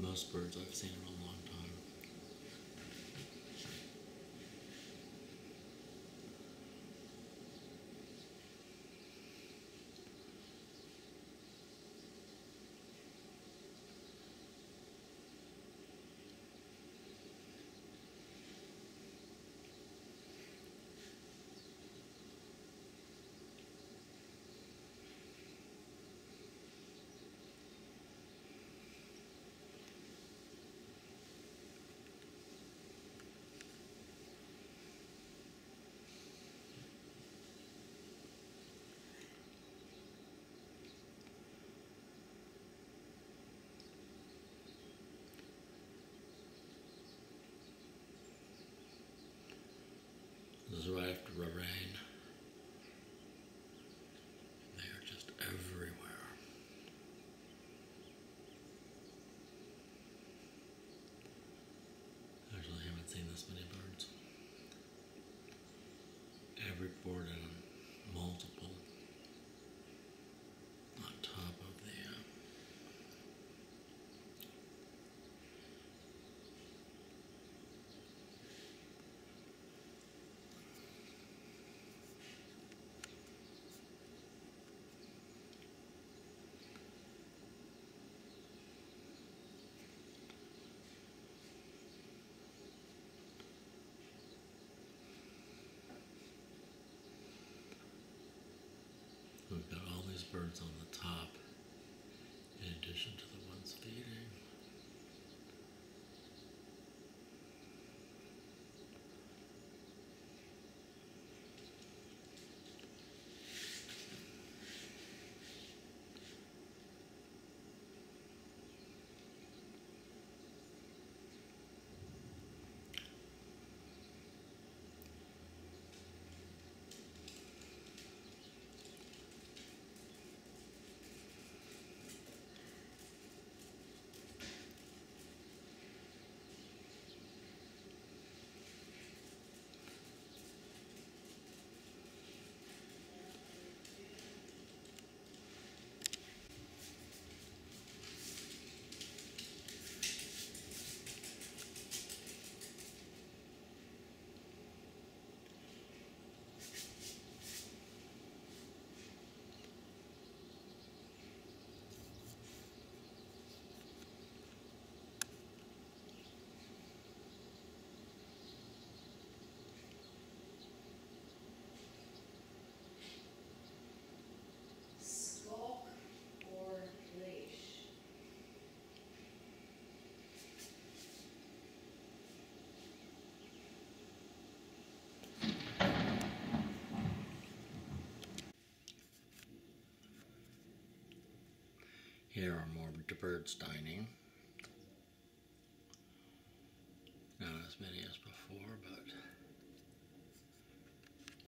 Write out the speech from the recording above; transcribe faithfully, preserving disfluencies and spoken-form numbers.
most birds I've seen in a long time. This is right after the rain. They are just everywhere. Actually, I haven't seen this many birds. Every board and multiple on top of the uh, we've got all these birds on the top, in addition to the ones feeding. Here are more birds dining. Not as many as before, but